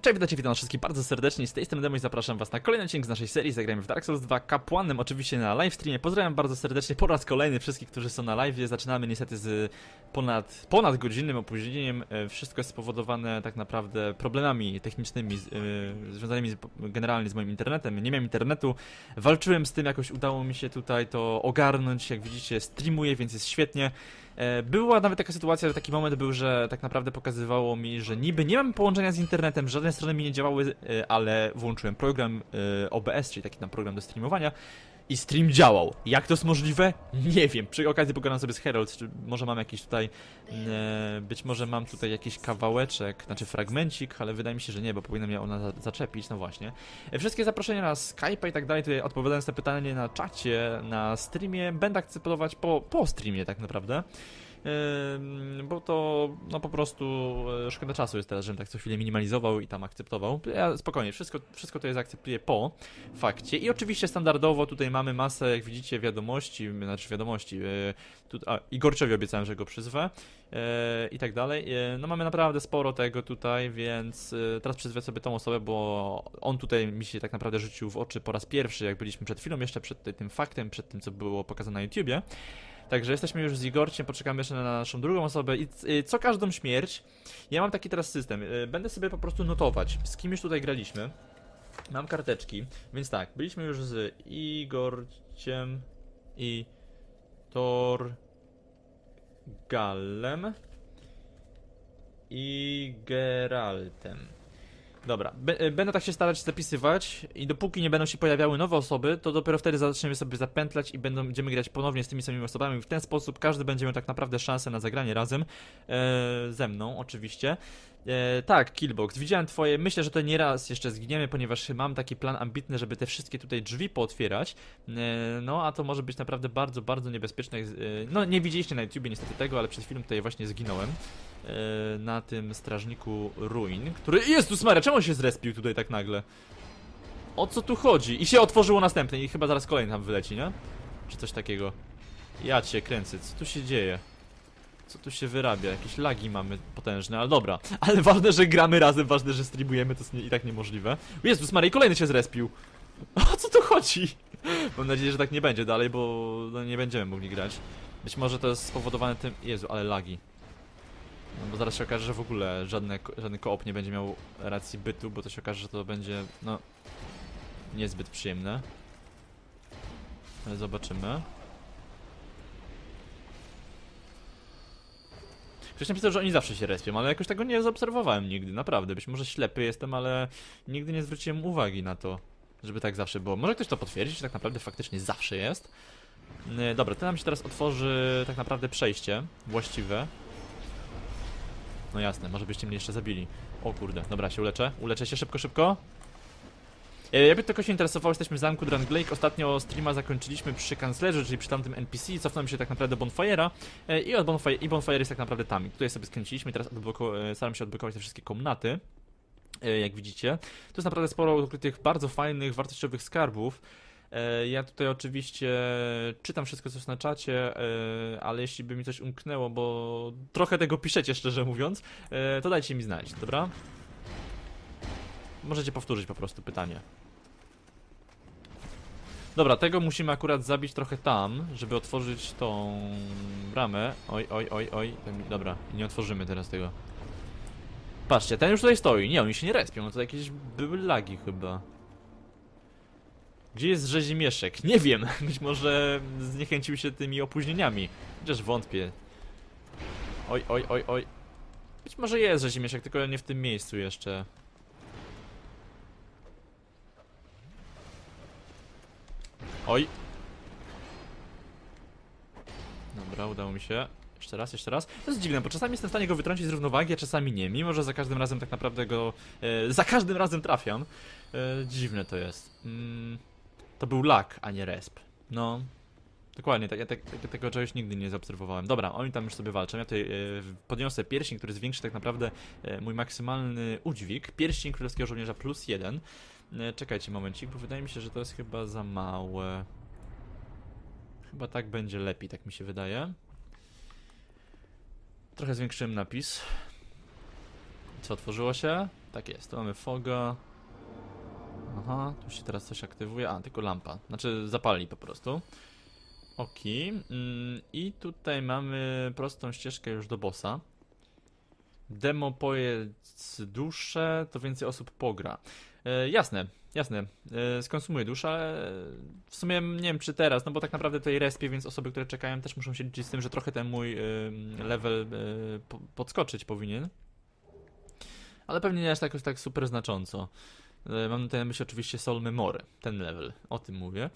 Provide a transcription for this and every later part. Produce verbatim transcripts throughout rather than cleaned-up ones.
Cześć, witajcie, witam wszystkich bardzo serdecznie, z tej strony Demo i zapraszam was na kolejny odcinek z naszej serii. Zagrajmy w Dark Souls dwa kapłanem, oczywiście na livestreamie. Pozdrawiam bardzo serdecznie po raz kolejny wszystkich, którzy są na live. Zaczynamy niestety z ponad, ponad godzinnym opóźnieniem. Wszystko jest spowodowane tak naprawdę problemami technicznymi z, yy, związanymi z, generalnie z moim internetem. Nie miałem internetu, walczyłem z tym, jakoś udało mi się tutaj to ogarnąć. Jak widzicie, streamuję, więc jest świetnie. Była nawet taka sytuacja, że taki moment był, że tak naprawdę pokazywało mi, że niby nie mam połączenia z internetem, żadne strony mi nie działały, ale włączyłem program O B S, czyli taki tam program do streamowania i stream działał. Jak to jest możliwe? Nie wiem. Przy okazji pogadam sobie z Herald, czy może mam jakiś tutaj, być może mam tutaj jakiś kawałeczek, znaczy fragmencik, ale wydaje mi się, że nie, bo powinna mnie ona zaczepić, no właśnie. Wszystkie zaproszenia na Skype'a i tak dalej, tutaj odpowiadając na pytanie na czacie, na streamie, będę akceptować po, po streamie tak naprawdę. Yy, bo to, no po prostu yy, szkoda czasu jest teraz, żebym tak co chwilę minimalizował i tam akceptował. Ja spokojnie, wszystko, wszystko to jest zaakceptuję po fakcie. I oczywiście standardowo tutaj mamy masę, jak widzicie, wiadomości, znaczy wiadomości, yy, tu, a, Igorciowi obiecałem, że go przyzwę yy, i tak dalej. Yy, no mamy naprawdę sporo tego tutaj, więc yy, teraz przyzwę sobie tą osobę, bo on tutaj mi się tak naprawdę rzucił w oczy po raz pierwszy, jak byliśmy przed chwilą, jeszcze przed tym faktem, przed tym, co było pokazane na YouTubie. Także jesteśmy już z Igorciem, poczekamy jeszcze na naszą drugą osobę i co każdą śmierć, ja mam taki teraz system, będę sobie po prostu notować, z kim już tutaj graliśmy. Mam karteczki, więc tak, byliśmy już z Igorciem i Torgalem i Geraltem. Dobra, będę tak się starać zapisywać i dopóki nie będą się pojawiały nowe osoby, to dopiero wtedy zaczniemy sobie zapętlać i będą, będziemy grać ponownie z tymi samymi osobami. W ten sposób każdy będzie miał tak naprawdę szansę na zagranie razem, e, ze mną oczywiście. E, tak, Killbox, widziałem twoje, myślę, że to nie raz jeszcze zginiemy, ponieważ mam taki plan ambitny, żeby te wszystkie tutaj drzwi pootwierać. E, no, a to może być naprawdę bardzo, bardzo niebezpieczne. E, no, nie widzieliście na YouTubie niestety tego, ale przed chwilą tutaj właśnie zginąłem. Na tym strażniku ruin, który... Jezus Maria, czemu się zrespił tutaj tak nagle? O co tu chodzi? I się otworzyło następne i chyba zaraz kolejny tam wyleci, nie? Czy coś takiego? Ja cię kręcę, co tu się dzieje? Co tu się wyrabia? Jakieś lagi mamy potężne, ale dobra. Ale ważne, że gramy razem, ważne, że streamujemy, to jest nie, i tak niemożliwe. Jezus Maria, i kolejny się zrespił. O co tu chodzi? Mam nadzieję, że tak nie będzie dalej, bo no, nie będziemy mogli grać. Być może to jest spowodowane tym... Jezu, ale lagi. No bo zaraz się okaże, że w ogóle żadne, żadny koop nie będzie miał racji bytu, bo to się okaże, że to będzie, no, niezbyt przyjemne. Ale zobaczymy. Ktoś napisał, że oni zawsze się respią, ale jakoś tego nie zaobserwowałem nigdy, naprawdę. Być może ślepy jestem, ale nigdy nie zwróciłem uwagi na to, żeby tak zawsze było. Może ktoś to potwierdzi, że tak naprawdę faktycznie zawsze jest. Dobra, to nam się teraz otworzy tak naprawdę przejście właściwe. No jasne, może byście mnie jeszcze zabili. O kurde, dobra, się uleczę. Uleczę się szybko, szybko. Jakby to kogoś interesowało, jesteśmy w zamku Drangleic. Ostatnio streama zakończyliśmy przy kanclerzu, czyli przy tamtym N P C. Cofnąłem się tak naprawdę do Bonfire'a i od Bonfire, i Bonfire jest tak naprawdę tam. Tutaj sobie skręciliśmy, teraz staram się odblokować te wszystkie komnaty. Jak widzicie. Tu jest naprawdę sporo tych bardzo fajnych, wartościowych skarbów. Ja tutaj oczywiście czytam wszystko, co jest na czacie, ale jeśli by mi coś umknęło, bo trochę tego piszecie, szczerze mówiąc, to dajcie mi znać, dobra? Możecie powtórzyć po prostu pytanie. Dobra, tego musimy akurat zabić trochę tam, żeby otworzyć tą bramę. Oj, oj, oj, oj. Dobra, nie otworzymy teraz tego. Patrzcie, ten już tutaj stoi. Nie, oni się nie respią, no to jakieś były lagi chyba. Gdzie jest Rzezimieszek? Nie wiem, być może zniechęcił się tymi opóźnieniami. Chociaż wątpię. Oj, oj, oj, oj. Być może jest Rzezimieszek, tylko nie w tym miejscu jeszcze. Oj. Dobra, udało mi się. Jeszcze raz, jeszcze raz. To jest dziwne, bo czasami jestem w stanie go wytrącić z równowagi, a czasami nie. Mimo, że za każdym razem tak naprawdę go... E, za każdym razem trafiam. E, dziwne to jest. Mm. To był lag, a nie resp. No. Dokładnie, tak, ja tak, tak, tego czegoś nigdy nie zaobserwowałem. Dobra, oni tam już sobie walczą. Ja tutaj e, podniosę pierścień, który zwiększy tak naprawdę e, mój maksymalny udźwig. Pierścień królewskiego żołnierza plus jeden. E, czekajcie momencik, bo wydaje mi się, że to jest chyba za małe. Chyba tak będzie lepiej, tak mi się wydaje. Trochę zwiększyłem napis. Co, otworzyło się? tak jest, tu mamy foga. Aha, tu się teraz coś aktywuje, a tylko lampa, znaczy zapali po prostu. Okej, mm, i tutaj mamy prostą ścieżkę już do bossa. Demo pojedz duszę, to więcej osób pogra. E, jasne, jasne, e, skonsumuję duszę, ale w sumie nie wiem czy teraz, no bo tak naprawdę tutaj respię, więc osoby, które czekają też muszą się liczyć z tym, że trochę ten mój e, level e, po, podskoczyć powinien. Ale pewnie nie aż tak, tak super znacząco. E, mam tutaj na myśli oczywiście Soul Memory, ten level, o tym mówię.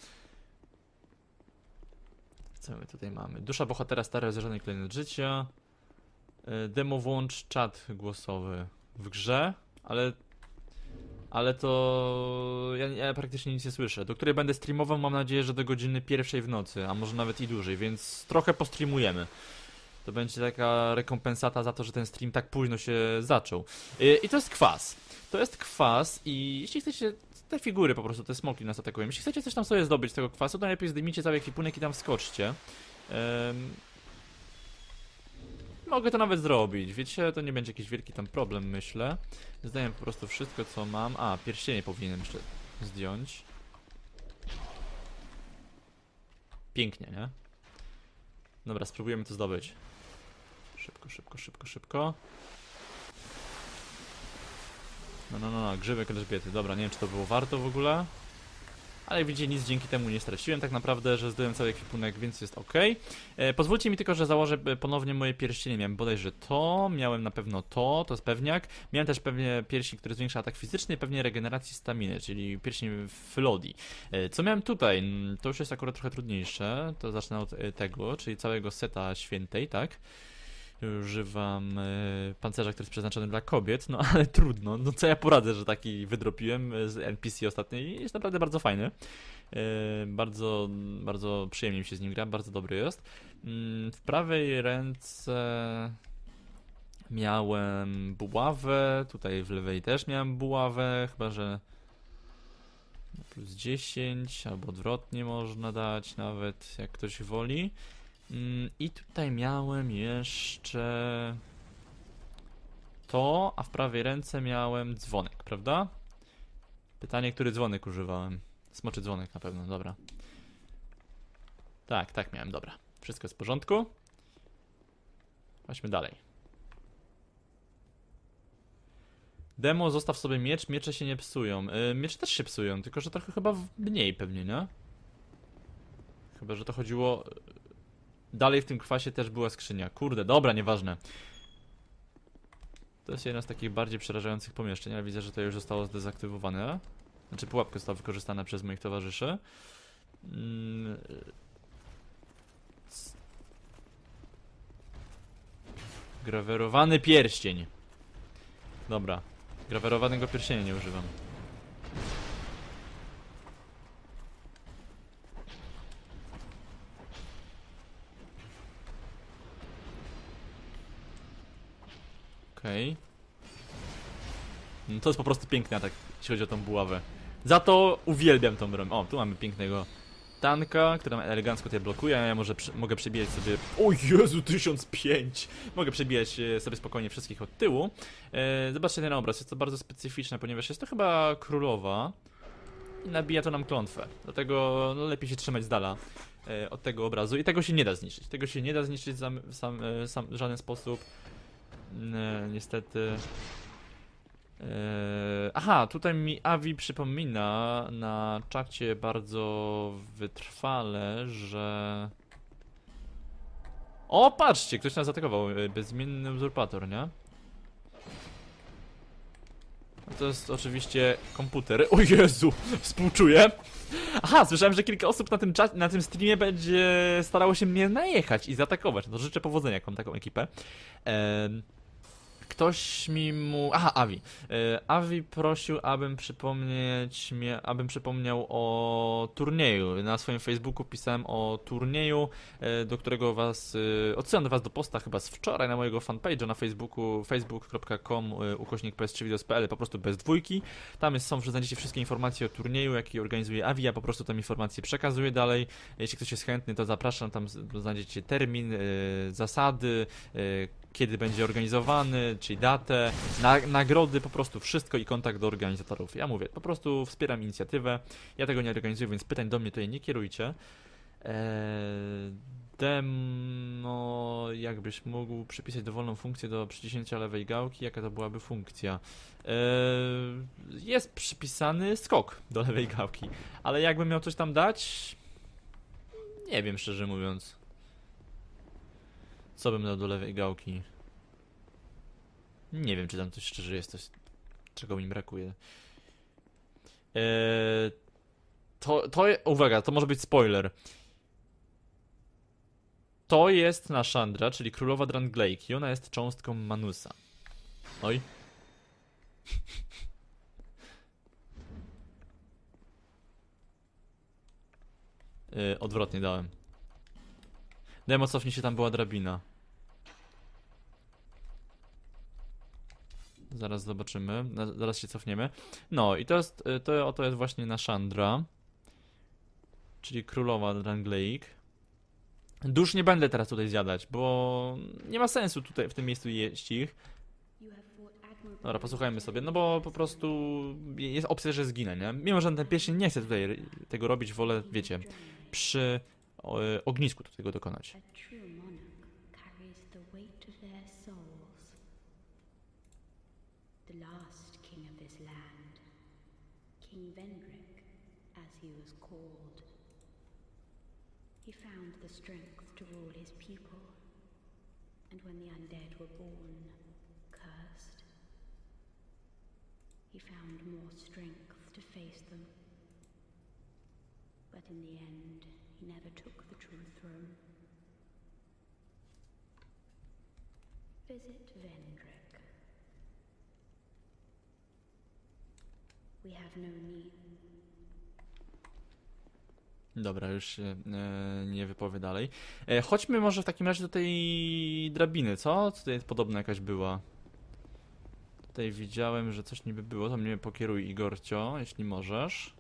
Co my tutaj mamy? Dusza bohatera stary rozjeżdżony klejnot życia. Demo włącz czat głosowy w grze, ale ale to ja, ja praktycznie nic nie słyszę. Do której będę streamował, mam nadzieję, że do godziny pierwszej w nocy, a może nawet i dłużej, więc trochę postreamujemy. To będzie taka rekompensata za to, że ten stream tak późno się zaczął. I to jest kwas. To jest kwas i jeśli chcecie, te figury po prostu, te smoki nas atakują. Jeśli chcecie coś tam sobie zdobyć z tego kwasu, to najlepiej zdejmijcie cały ekwipunek i tam wskoczcie. Um, Mogę to nawet zrobić, wiecie, to nie będzie jakiś wielki tam problem, myślę. Zdaję po prostu wszystko, co mam. A, pierścienie powinienem jeszcze zdjąć. Pięknie, nie? Dobra, spróbujemy to zdobyć. Szybko, szybko, szybko, szybko. No, no, no, no, grzybek Elżbiety. Dobra, nie wiem, czy to było warto w ogóle. Ale widzicie, nic dzięki temu nie straciłem tak naprawdę, że zdjąłem cały ekwipunek, więc jest ok. E, pozwólcie mi tylko, że założę ponownie moje pierścienie. Miałem bodajże to, miałem na pewno to, to jest pewniak. Miałem też pewnie pierścień, który zwiększa atak fizyczny i pewnie regeneracji staminy, czyli pierścień Flodi. E, co miałem tutaj? To już jest akurat trochę trudniejsze. To zacznę od tego, czyli całego seta świętej, tak? Używam y, pancerza, który jest przeznaczony dla kobiet, no ale trudno, no co ja poradzę, że taki wydropiłem z N P C ostatnio i jest naprawdę bardzo fajny. Y, bardzo, bardzo przyjemnie mi się z nim gra, bardzo dobry jest. Y, w prawej ręce miałem buławę, tutaj w lewej też miałem buławę, chyba że plus dziesięć, albo odwrotnie można dać nawet, jak ktoś woli. I tutaj miałem jeszcze to, a w prawej ręce miałem dzwonek, prawda? Pytanie, który dzwonek używałem? Smoczy dzwonek na pewno, dobra. Tak, tak miałem, dobra. Wszystko jest w porządku. Chodźmy dalej. Demo, zostaw sobie miecz, miecze się nie psują. Yy, miecze też się psują, tylko że trochę chyba mniej pewnie, nie? Chyba, że to chodziło... Dalej w tym kwasie też była skrzynia. Kurde, dobra, nieważne. To jest jedno z takich bardziej przerażających pomieszczeń, ale widzę, że to już zostało zdezaktywowane. Znaczy pułapka została wykorzystana przez moich towarzyszy. Mm. Grawerowany pierścień. Dobra. Grawerowanego pierścienia nie używam. Okej. Okay. No to jest po prostu piękny atak, jeśli chodzi o tą buławę. Za to uwielbiam tą broń. O, tu mamy pięknego tanka, który nam elegancko tutaj blokuje, a ja może przy, mogę przebijać sobie... O Jezu, tysiąc pięć! Mogę przebijać sobie spokojnie wszystkich od tyłu. E, zobaczcie ten obraz, jest to bardzo specyficzne, ponieważ jest to chyba królowa i nabija to nam klątwę. Dlatego no, lepiej się trzymać z dala e, od tego obrazu i tego się nie da zniszczyć. Tego się nie da zniszczyć sam, sam, sam, w żaden sposób. Nie, niestety. Eee, aha, tutaj mi Avi przypomina na czacie bardzo wytrwale, że... O, patrzcie, ktoś nas zaatakował, bezimienny uzurpator, nie? No to jest oczywiście komputer. O Jezu, współczuję. Aha, słyszałem, że kilka osób na tym, na tym streamie będzie starało się mnie najechać i zaatakować. No życzę powodzenia, jak mam taką ekipę. Eee... Ktoś mi mu... Aha, Avi. E, Avi prosił, abym przypomnieć, mie... abym przypomniał o turnieju. Na swoim Facebooku pisałem o turnieju, e, do którego was... E, odsyłam do was do posta chyba z wczoraj na mojego fanpage'a na Facebooku, facebook kropka com e, ukośnik p s trzy videos kropka p l, po prostu bez dwójki. Tam jest, są, że znajdziecie wszystkie informacje o turnieju, jaki organizuje Avi. Ja po prostu te informacje przekazuję dalej. Jeśli ktoś jest chętny, to zapraszam, tam znajdziecie termin, e, zasady, e, kiedy będzie organizowany, czyli datę, na, nagrody, po prostu wszystko i kontakt do organizatorów. Ja mówię, po prostu wspieram inicjatywę, ja tego nie organizuję, więc pytań do mnie tutaj nie kierujcie. Eee, demo, jakbyś mógł przypisać dowolną funkcję do przyciśnięcia lewej gałki, jaka to byłaby funkcja? Eee, jest przypisany skok do lewej gałki, ale jakbym miał coś tam dać? Nie wiem, szczerze mówiąc. Co bym dał do lewej gałki? Nie wiem, czy tam coś szczerze jest coś, czego mi brakuje. Eee, to, to, uwaga, to może być spoiler. To jest Nashandra, czyli królowa Drangleic i ona jest cząstką Manusa. Oj. Yy, odwrotnie dałem. Demo, cofnij się, tam była drabina. Zaraz zobaczymy, zaraz się cofniemy. No i to jest, to, oto jest właśnie Nashandra, czyli królowa Drangleic. Dusz nie będę teraz tutaj zjadać, bo nie ma sensu tutaj w tym miejscu jeść ich. Dobra, posłuchajmy sobie, no bo po prostu jest opcja, że zginę, nie? Mimo, że ten pieśń nie chce tutaj tego robić, wolę, wiecie, przy o, ognisku do tego dokonać. He found the strength to rule his people, and when the undead were born, cursed, he found more strength to face them. But in the end, he never took the true throne. Visit Vendrick. We have no need. Dobra, już się e, nie wypowiem dalej. E, chodźmy może w takim razie do tej drabiny, co? Tutaj podobna jakaś była. Tutaj widziałem, że coś niby było, to mnie pokieruj, Igorcio, jeśli możesz.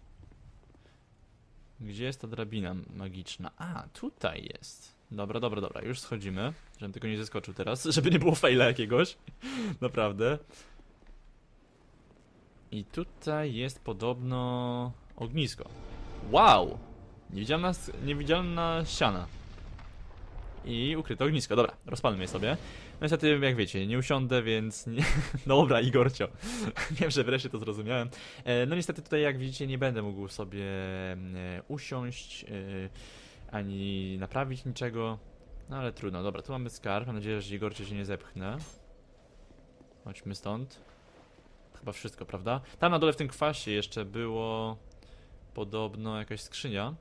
Gdzie jest ta drabina magiczna? A, tutaj jest. Dobra, dobra, dobra, już schodzimy. Żebym tylko nie zeskoczył teraz, żeby nie było faila jakiegoś. Naprawdę. I tutaj jest podobno ognisko. Wow! Niewidzialna, niewidzialna ściana. I ukryte ognisko. Dobra, rozpalmy je sobie. No niestety, jak wiecie, nie usiądę, więc... Nie... Dobra, Igorcio. Wiem, że wreszcie to zrozumiałem. E, no niestety tutaj, jak widzicie, nie będę mógł sobie e, usiąść, e, ani naprawić niczego. No ale trudno. Dobra, tu mamy skarb. Mam nadzieję, że Igorcio się nie zepchnę. Chodźmy stąd. Chyba wszystko, prawda? Tam na dole w tym kwasie jeszcze było... Podobno jakaś skrzynia.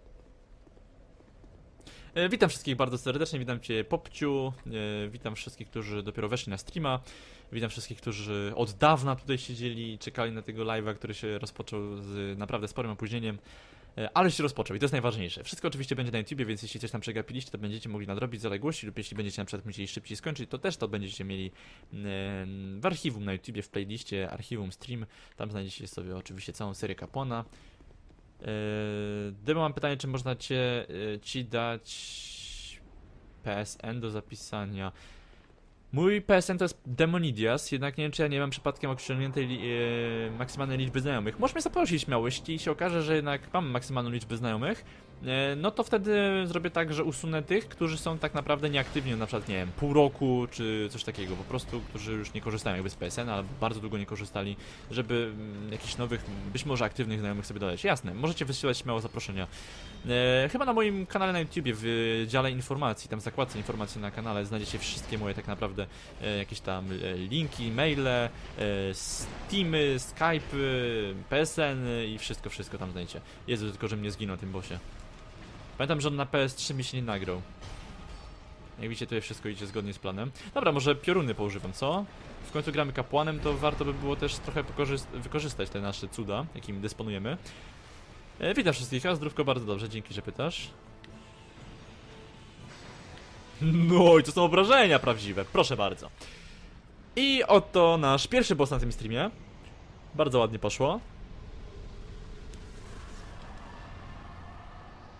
E, witam wszystkich bardzo serdecznie, witam Cię Popciu, e, witam wszystkich, którzy dopiero weszli na streama, witam wszystkich, którzy od dawna tutaj siedzieli i czekali na tego live'a, który się rozpoczął z naprawdę sporym opóźnieniem, e, ale się rozpoczął i to jest najważniejsze. Wszystko oczywiście będzie na YouTubie, więc jeśli coś tam przegapiliście, to będziecie mogli nadrobić zaległości lub jeśli będziecie na przykład musieli szybciej skończyć, to też to będziecie mieli e, w archiwum na YouTubie, w playliście archiwum stream, tam znajdziecie sobie oczywiście całą serię Kapłana. Demo, mam pytanie, czy można cię, ci dać P S N do zapisania. Mój P S N to jest Demonidias, jednak nie wiem, czy ja nie mam przypadkiem osiągniętej li e, maksymalnej liczby znajomych. Możesz mnie zaprosić śmiało, jeśli się okaże, że jednak mam maksymalną liczbę znajomych, e, no to wtedy zrobię tak, że usunę tych, którzy są tak naprawdę nieaktywni, na przykład, nie wiem, pół roku, czy coś takiego, po prostu, którzy już nie korzystają jakby z P S N, albo bardzo długo nie korzystali, żeby m, jakichś nowych, być może aktywnych znajomych sobie dodać. Jasne, możecie wysyłać śmiało zaproszenia. E, chyba na moim kanale na YouTubie, w dziale informacji, tam w zakładce informacji na kanale znajdziecie wszystkie moje tak naprawdę e, jakieś tam e, linki, maile, e, Steamy, Skype'y, P S N i wszystko, wszystko tam znajdziecie. Jezu, tylko że mnie zginął tym bossie. Pamiętam, że on na P S trzy mi się nie nagrał. Jak widzicie, tutaj wszystko idzie zgodnie z planem. Dobra, może pioruny poużywam, co? W końcu gramy kapłanem, to warto by było też trochę wykorzystać te nasze cuda, jakimi dysponujemy. E, witam wszystkich, a zdrówko bardzo dobrze, dzięki, że pytasz. No i to są obrażenia prawdziwe, proszę bardzo. I oto nasz pierwszy boss na tym streamie. Bardzo ładnie poszło.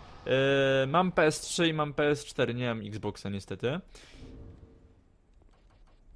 Yy, mam P S trzy i mam P S cztery, nie mam Xboxa niestety.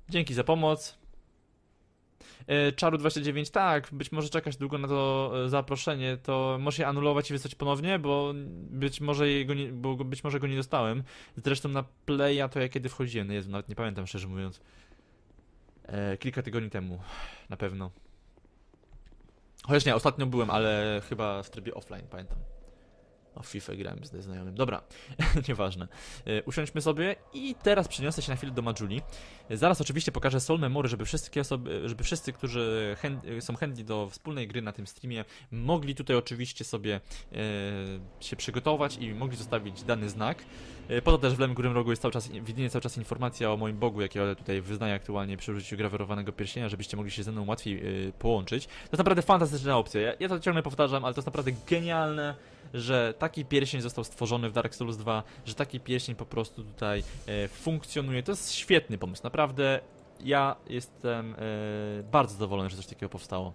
Dzięki za pomoc. E, Czaru dwadzieścia dziewięć, tak, być może czekać długo na to e, zaproszenie, to może je anulować i wysłać ponownie, bo być może jego nie, bo być może go nie dostałem. Zresztą na Playa to ja kiedy wchodziłem, no Jezu, nawet nie pamiętam szczerze mówiąc. E, kilka tygodni temu, na pewno. Chociaż nie, ostatnio byłem, ale chyba w trybie offline, pamiętam. O FIFA grałem z znajomym. Dobra, nieważne. Yy, usiądźmy sobie i teraz przeniosę się na chwilę do Majuli. Zaraz oczywiście pokażę Soul Memory, żeby wszystkie osoby, żeby wszyscy, którzy chęt, są chętni do wspólnej gry na tym streamie, mogli tutaj oczywiście sobie yy, się przygotować i mogli zostawić dany znak. Yy, po to też w lewym górnym rogu jest cały czas, widnieje cały czas informacja o moim Bogu, jakiego tutaj wyznaję aktualnie przy użyciu grawerowanego pierścienia, żebyście mogli się ze mną łatwiej yy, połączyć. To jest naprawdę fantastyczna opcja. Ja, ja to ciągle powtarzam, ale to jest naprawdę genialne, że taki pierścień został stworzony w Dark Souls dwa, że taki pierścień po prostu tutaj e, funkcjonuje. To jest świetny pomysł, naprawdę ja jestem e, bardzo zadowolony, że coś takiego powstało.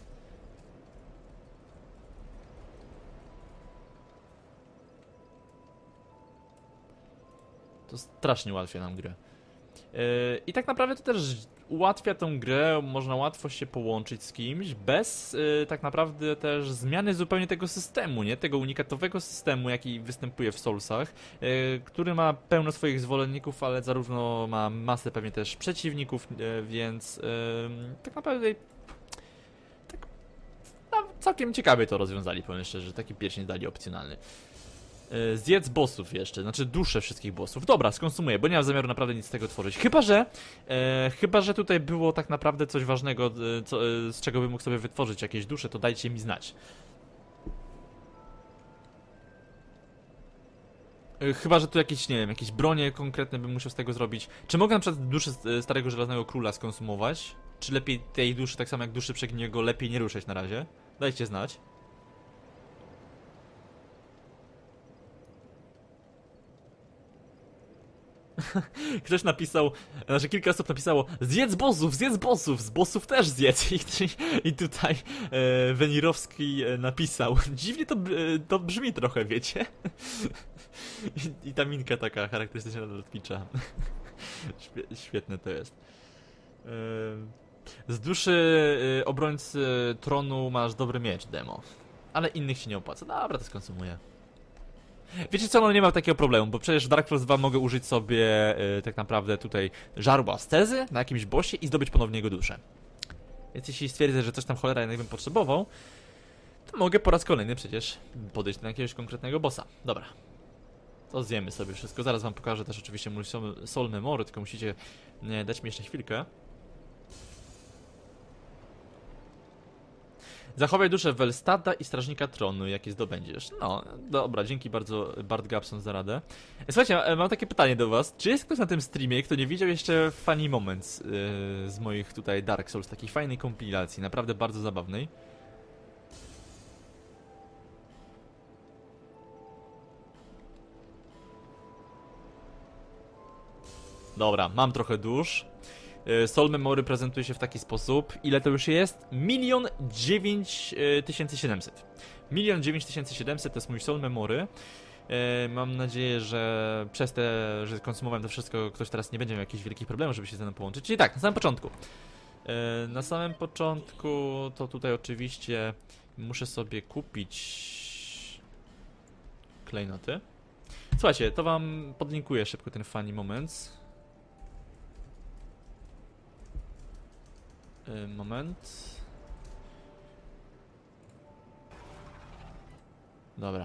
To strasznie ułatwia nam grę. Yy, I tak naprawdę to też ułatwia tą grę, można łatwo się połączyć z kimś, bez yy, tak naprawdę też zmiany zupełnie tego systemu, nie? Tego unikatowego systemu, jaki występuje w Soulsach, yy, który ma pełno swoich zwolenników, ale zarówno ma masę pewnie też przeciwników, yy, więc yy, tak naprawdę tak, no, całkiem ciekawie to rozwiązali, powiem szczerze, że taki pierścień dali opcjonalny. Zjedz bossów jeszcze, znaczy duszę wszystkich bossów. Dobra, skonsumuję, bo nie mam zamiaru naprawdę nic z tego tworzyć. Chyba, że e, chyba, że tutaj było tak naprawdę coś ważnego, e, co, e, z czego bym mógł sobie wytworzyć jakieś dusze, to dajcie mi znać. E, chyba, że tu jakieś, nie wiem, jakieś bronie konkretne bym musiał z tego zrobić. Czy mogę na przykład duszę Starego Żelaznego Króla skonsumować? Czy lepiej tej duszy, tak samo jak duszy Przegniego, lepiej nie ruszać na razie? Dajcie znać. Ktoś napisał, znaczy kilka osób napisało: zjedz bossów, zjedz bossów, z bossów też zjedz. I, i tutaj e, Wenirowski napisał: dziwnie to, to brzmi trochę, wiecie? I, I ta minka taka charakterystyczna lotnicza. Świetne to jest. E, z duszy e, obrońcy tronu masz dobry miecz, demo. Ale innych się nie opłaca. Dobra, to skonsumuję. Wiecie co, no nie ma takiego problemu, bo przecież w Dark Souls dwa mogę użyć sobie yy, tak naprawdę tutaj żarła stezy na jakimś bossie i zdobyć ponownie jego duszę. Więc jeśli stwierdzę, że coś tam cholera jednak bym potrzebował, to mogę po raz kolejny przecież podejść do jakiegoś konkretnego bossa. Dobra. To zjemy sobie wszystko. Zaraz wam pokażę też oczywiście mój Soul Memory, tylko musicie nie, dać mi jeszcze chwilkę. Zachowaj duszę Welstada i Strażnika Tronu, jakie zdobędziesz. No, dobra, dzięki bardzo Bart Gabson za radę. Słuchajcie, mam takie pytanie do was. Czy jest ktoś na tym streamie, kto nie widział jeszcze Funny Moments yy, z moich tutaj Dark Souls, takiej fajnej kompilacji, naprawdę bardzo zabawnej? Dobra, mam trochę dusz. Soul Memory prezentuje się w taki sposób. Ile to już jest? Milion dziewięć tysięcy siedemset. Milion dziewięć tysięcy siedemset to jest mój Soul Memory. Mam nadzieję, że przez te, że konsumowałem to wszystko, ktoś teraz nie będzie miał jakichś wielkich problemów, żeby się ze mną połączyć. Czyli tak, na samym początku. Na samym początku to tutaj oczywiście muszę sobie kupić klejnoty. Słuchajcie, to wam podlinkuję szybko ten Funny Moments. Moment. Dobra.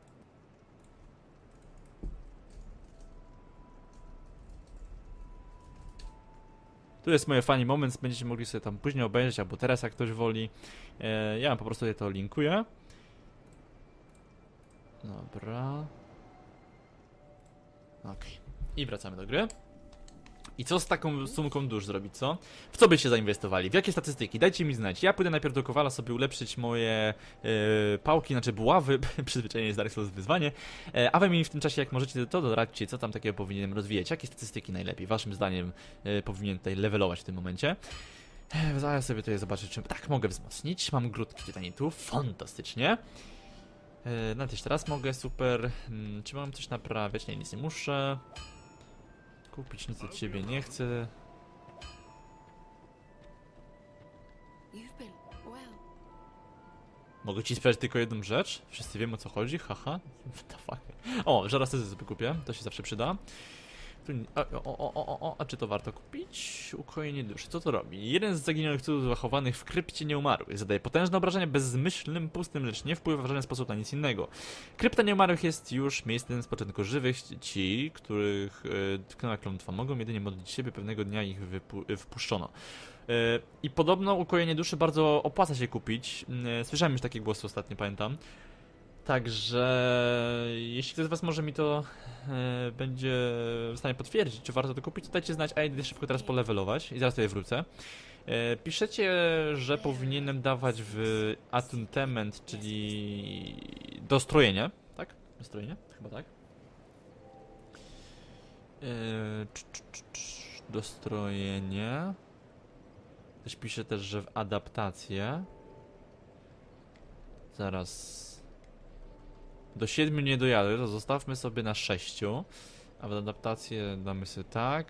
Tu jest moje Funny Moments, będziecie mogli sobie tam później obejrzeć, albo teraz jak ktoś woli. E, ja wam po prostu to linkuję. Dobra. Ok. I wracamy do gry. I co z taką sumką dusz zrobić, co? W co byście zainwestowali? W jakie statystyki? Dajcie mi znać. Ja pójdę najpierw do Kowala sobie ulepszyć moje yy, pałki, znaczy buławy, przyzwyczajenie z Dark Souls wyzwanie, yy, a wy mi w tym czasie, jak możecie, to doradźcie, co tam takiego powinienem rozwijać. Jakie statystyki najlepiej, waszym zdaniem, yy, powinien tutaj levelować w tym momencie? Yy, zaraz sobie tutaj zobaczę, czy... Tak, mogę wzmocnić. Mam grudki tytanitu. Fantastycznie. Yy, nawet jeszcze raz mogę, super. Yy, czy mam coś naprawiać? Nie, nic nie muszę. Kupić nic od ciebie nie chcę. Mogę ci sprzedać tylko jedną rzecz? Wszyscy wiemy, o co chodzi? Haha. What the fuck? O, że raz sobie kupię, to się zawsze przyda. Tu, o, o, o, o, o, a czy to warto kupić? Ukojenie duszy. Co to robi? Jeden z zaginionych cudów zachowanych w krypcie nieumarłych. Zadaje potężne obrażenia bezzmyślnym, pustym, lecz nie wpływa w żaden sposób na nic innego. Krypta nieumarłych jest już miejscem spoczynku żywych. Ci, których yy, tknęła klątwa, mogą jedynie modlić się, by pewnego dnia ich wypu- wpuszczono. Yy, I podobno ukojenie duszy bardzo opłaca się kupić. Yy, słyszałem już takie głosy ostatnio, pamiętam. Także jeśli ktoś z was może mi to e, będzie w stanie potwierdzić, czy warto to kupić, to dajcie znać, a ja idę szybko teraz polevelować i zaraz tutaj wrócę. E, piszecie, że powinienem dawać w attunement, czyli dostrojenie, tak? Dostrojenie? Chyba tak. E, cz, cz, cz, cz, dostrojenie. Ktoś pisze też, że w adaptację. Zaraz... Do siedmiu nie dojadę, to zostawmy sobie na sześciu. A w adaptację damy sobie tak.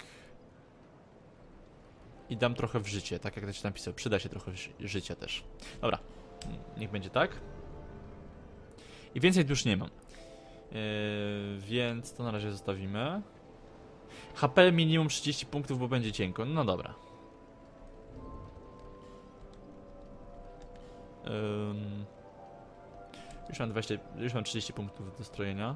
I dam trochę w życie, tak jak ktoś napisał. Przyda się trochę ży życia też. Dobra, niech będzie tak. I więcej tu już nie mam. Yy, więc to na razie zostawimy. H P minimum trzydzieści punktów, bo będzie cienko. No dobra. Yy... Już mam dwadzieścia, już mam trzydzieści punktów do strojenia.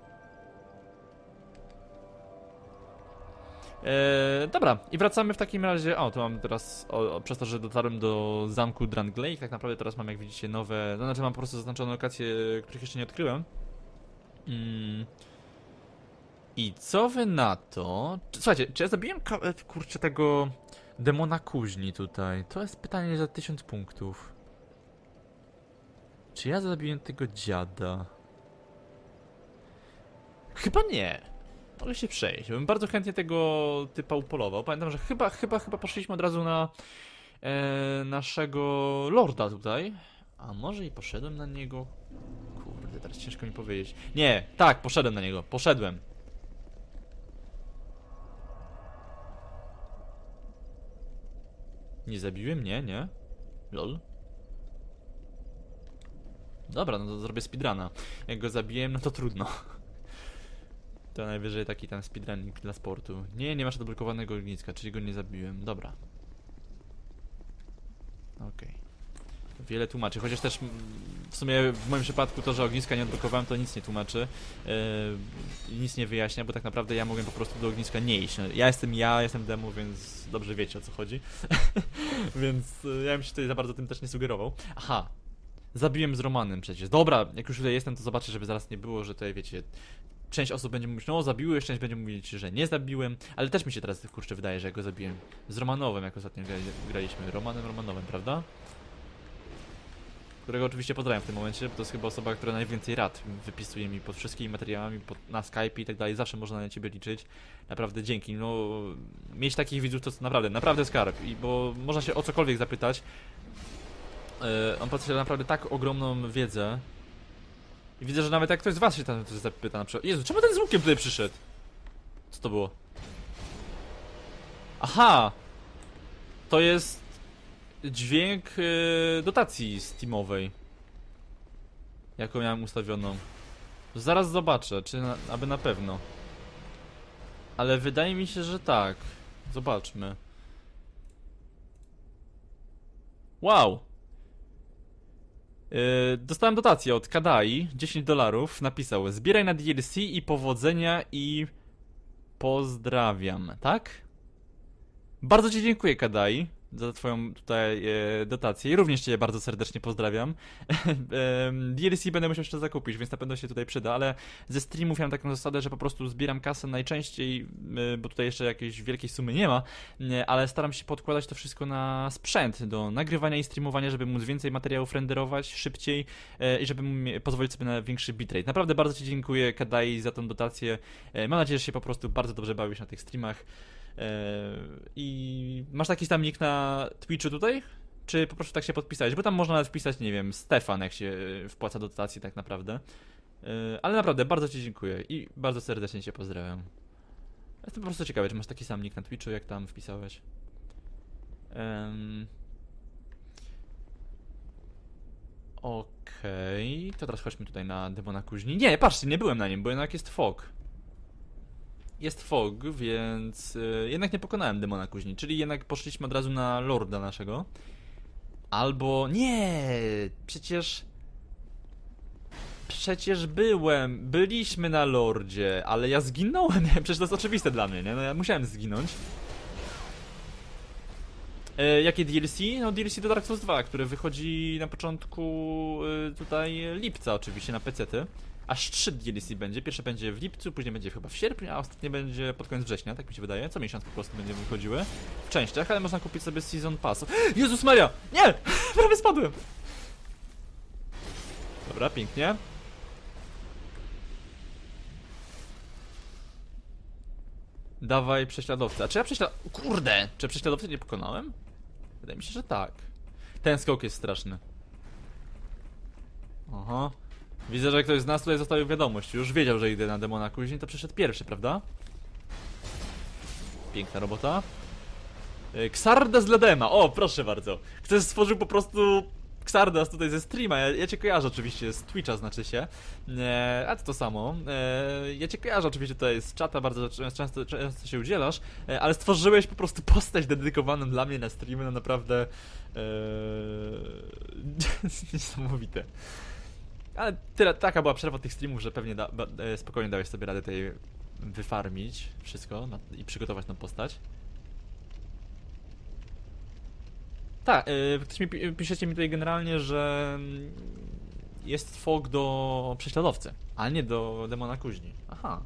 Eee, dobra, i wracamy w takim razie. O, tu mam teraz, o, o, przez to, że dotarłem do zamku Drangleic, tak naprawdę teraz mam, jak widzicie, nowe. No, znaczy mam po prostu zaznaczone lokacje, których jeszcze nie odkryłem. Mm. I co wy na to? Czy, słuchajcie, czy ja zabiłem kurczę tego demona kuźni tutaj? To jest pytanie za tysiąc punktów. Czy ja zabiłem tego dziada? Chyba nie. Mogę się przejść. Bym bardzo chętnie tego typa upolował. Pamiętam, że chyba, chyba, chyba poszliśmy od razu na e, naszego lorda tutaj. A może i poszedłem na niego? Kurde, teraz ciężko mi powiedzieć. Nie, tak, poszedłem na niego. Poszedłem. Nie zabiłem? Nie, nie. Lol. Dobra, no to zrobię speedruna. Jak go zabiłem, no to trudno. To najwyżej taki tam speedrunning dla sportu. Nie, nie masz odblokowanego ogniska, czyli go nie zabiłem. Dobra. Okej. Okay. Wiele tłumaczy, chociaż też w sumie w moim przypadku to, że ogniska nie odblokowałem, to nic nie tłumaczy. Yy, nic nie wyjaśnia, bo tak naprawdę ja mogłem po prostu do ogniska nie iść. Ja jestem ja, jestem demo, więc dobrze wiecie, o co chodzi. Więc yy, ja bym się tutaj za bardzo tym też nie sugerował. Aha. Zabiłem z Romanem przecież. Dobra, jak już tutaj jestem, to zobaczę, żeby zaraz nie było, że tutaj, wiecie, część osób będzie mówić, no zabiłeś, część będzie mówić, że nie zabiłem, ale też mi się teraz, kurczę, wydaje, że ja go zabiłem. Z Romanowem, jak ostatnio graliśmy. Romanem Romanowem, prawda? Którego oczywiście pozdrawiam w tym momencie, bo to jest chyba osoba, która najwięcej rad wypisuje mi pod wszystkimi materiałami, pod, na Skype i tak dalej. Zawsze można na ciebie liczyć. Naprawdę dzięki. No, mieć takich widzów to naprawdę, naprawdę skarb. I bo można się o cokolwiek zapytać. Yy, on posiada naprawdę tak ogromną wiedzę. I widzę, że nawet jak ktoś z was się tam coś zapyta na przykład. Jezu, czemu ten z łukiem tutaj przyszedł? Co to było? Aha! To jest dźwięk yy, dotacji Steamowej. Jaką miałem ustawioną. Zaraz zobaczę, czy na, aby na pewno. Ale wydaje mi się, że tak. Zobaczmy. Wow! Yy, dostałem dotację od Kadai, dziesięć dolarów, napisał: zbieraj na D L C i powodzenia i pozdrawiam, tak? Bardzo ci dziękuję, Kadai, za twoją tutaj e, dotację i również cię bardzo serdecznie pozdrawiam. D L C będę musiał jeszcze zakupić, więc na pewno się tutaj przyda, ale ze streamów miałem taką zasadę, że po prostu zbieram kasę najczęściej, e, bo tutaj jeszcze jakiejś wielkiej sumy nie ma, e, ale staram się podkładać to wszystko na sprzęt do nagrywania i streamowania, żeby móc więcej materiałów renderować szybciej e, i żeby pozwolić sobie na większy bitrate. Naprawdę bardzo ci dziękuję, Kadai, za tą dotację. E, mam nadzieję, że się po prostu bardzo dobrze bawisz na tych streamach. I masz jakiś tam nick na Twitchu tutaj? Czy po prostu tak się podpisałeś? Bo tam można nawet wpisać, nie wiem, Stefan, jak się wpłaca dotację tak naprawdę. Ale naprawdę, bardzo ci dziękuję i bardzo serdecznie cię pozdrawiam. Jestem po prostu ciekawy, czy masz taki sam nick na Twitchu, jak tam wpisałeś. Um... Okej. Okej, okay. To teraz chodźmy tutaj na demona kuźni. Nie, patrzcie, nie byłem na nim, bo jednak jest fog. Jest fog, więc yy, jednak nie pokonałem demona kuźni, czyli jednak poszliśmy od razu na lorda naszego. Albo... Nie! Przecież... Przecież byłem, byliśmy na lordzie, ale ja zginąłem, przecież to jest oczywiste dla mnie, nie? No ja musiałem zginąć. E, jakie D L C? No D L C do Dark Souls dwa, które wychodzi na początku e, tutaj lipca oczywiście na pecety. Aż trzy D L C będzie, pierwsze będzie w lipcu, później będzie chyba w sierpniu, a ostatnie będzie pod koniec września, tak mi się wydaje. Co miesiąc po prostu będzie wychodziły w częściach, ale można kupić sobie Season Pass. Jezus Maria! Nie! Prawie spadłem! Dobra, pięknie. Dawaj prześladowcę. A czy ja prześlad... Kurde! Czy prześladowcę nie pokonałem? Wydaje mi się, że tak. Ten skok jest straszny. Aha. Widzę, że ktoś z nas tutaj zostawił wiadomość. Już wiedział, że idę na demona kuźni, to przyszedł pierwszy, prawda? Piękna robota. Xardas Ledema. O, proszę bardzo. Ktoś stworzył po prostu Xardas tutaj ze streama. Ja, ja cię kojarzę oczywiście z Twitcha, znaczy się. E, a to to samo. E, ja cię kojarzę oczywiście tutaj z czata, bardzo często, często się udzielasz. E, ale stworzyłeś po prostu postać dedykowaną dla mnie na streamy. No naprawdę... E, niesamowite. Ale tyle, taka była przerwa tych streamów, że pewnie da, ba, spokojnie dałeś sobie radę tutaj wyfarmić wszystko na, i przygotować tą postać. Tak, yy, ktoś mi piszecie mi tutaj generalnie, że jest fog do prześladowcy, a nie do demona kuźni. Aha.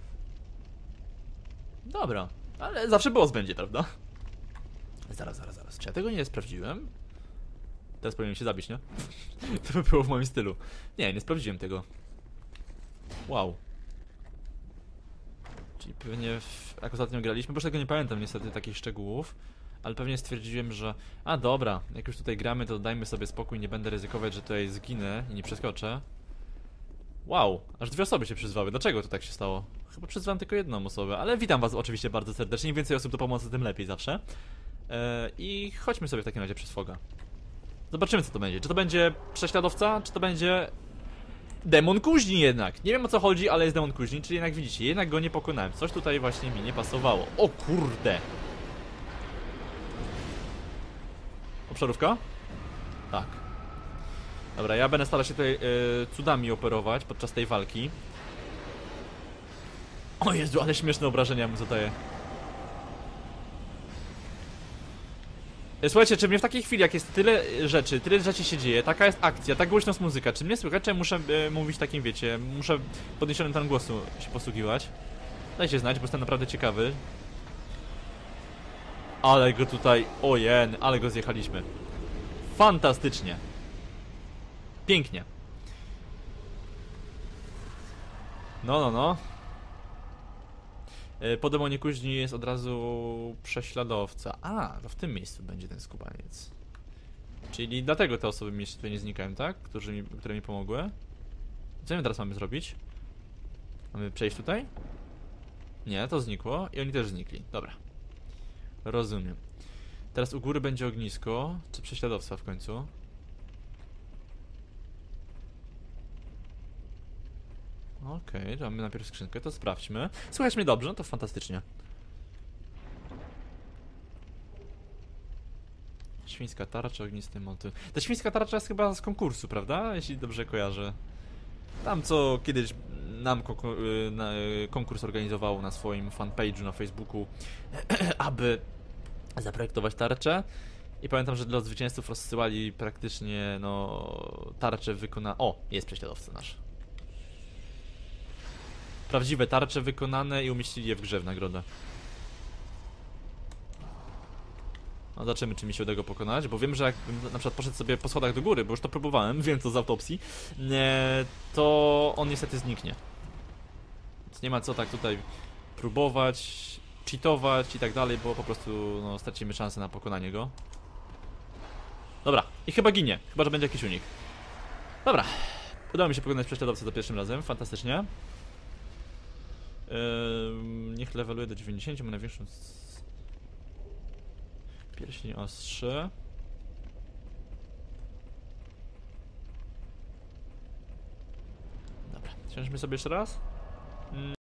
Dobra, ale zawsze boss będzie, prawda? Zaraz, zaraz, zaraz. Czy ja tego nie sprawdziłem? Teraz powinienem się zabić, nie? To by było w moim stylu. Nie, nie sprawdziłem tego. Wow. Czyli pewnie w, jak ostatnio graliśmy, bo już tego nie pamiętam niestety takich szczegółów. Ale pewnie stwierdziłem, że a dobra, jak już tutaj gramy, to dajmy sobie spokój, nie będę ryzykować, że tutaj zginę i nie przeskoczę. Wow, aż dwie osoby się przyzwały. Dlaczego to tak się stało? Chyba przyzwałem tylko jedną osobę, ale witam was oczywiście bardzo serdecznie. Im więcej osób do pomocy, tym lepiej zawsze. Eee, I chodźmy sobie w takim razie przez foga. Zobaczymy, co to będzie. Czy to będzie prześladowca, czy to będzie demon kuźni jednak. Nie wiem, o co chodzi, ale jest demon kuźni, czyli jednak widzicie, jednak go nie pokonałem. Coś tutaj właśnie mi nie pasowało. O kurde! Obszarówka? Tak. Dobra, ja będę starał się tutaj yy, cudami operować podczas tej walki. O Jezu, ale śmieszne obrażenia mu zadaję. Słuchajcie, czy mnie w takiej chwili, jak jest tyle rzeczy, tyle rzeczy się dzieje, taka jest akcja, tak głośno jest muzyka, czy mnie słychać, czy muszę yy, mówić takim, wiecie, muszę podniesionym tonem głosu się posługiwać? Dajcie znać, bo jestem naprawdę ciekawy. Ale go tutaj, ojen, ale go zjechaliśmy. Fantastycznie. Pięknie. No, no, no. Po demonie kuźni jest od razu prześladowca. A, to w tym miejscu będzie ten skubaniec. Czyli dlatego te osoby mi tutaj nie znikają, tak? Którzy mi, które mi pomogły. Co my teraz mamy zrobić? Mamy przejść tutaj? Nie, to znikło i oni też znikli. Dobra. Rozumiem. Teraz u góry będzie ognisko. Czy prześladowca w końcu? Okej, okay, to mamy najpierw skrzynkę, to sprawdźmy. Słuchaj mnie dobrze, no to fantastycznie. Świńska tarcza, ognisty motyw. Ta świńska tarcza jest chyba z konkursu, prawda? Jeśli dobrze kojarzę. Tam co kiedyś nam konkurs organizował na swoim fanpage'u na Facebooku, aby zaprojektować tarczę. I pamiętam, że dla zwycięzców rozsyłali praktycznie, no, tarcze wykona... O, jest prześladowca nasz. Prawdziwe tarcze wykonane i umieścili je w grze w nagrodę. No zobaczymy, czy mi się uda go pokonać, bo wiem, że jakbym na przykład poszedł sobie po schodach do góry, bo już to próbowałem, wiem to z autopsji, nie, to on niestety zniknie. Więc nie ma co tak tutaj próbować, cheatować i tak dalej, bo po prostu no, stracimy szansę na pokonanie go. Dobra, i chyba ginie, chyba że będzie jakiś unik. Dobra, udało mi się pokonać prześladowcę za pierwszym razem, fantastycznie. Yy, niech leveluje do dziewięćdziesięciu, ma największą... Pierścień ostrzy. Siądźmy sobie jeszcze raz.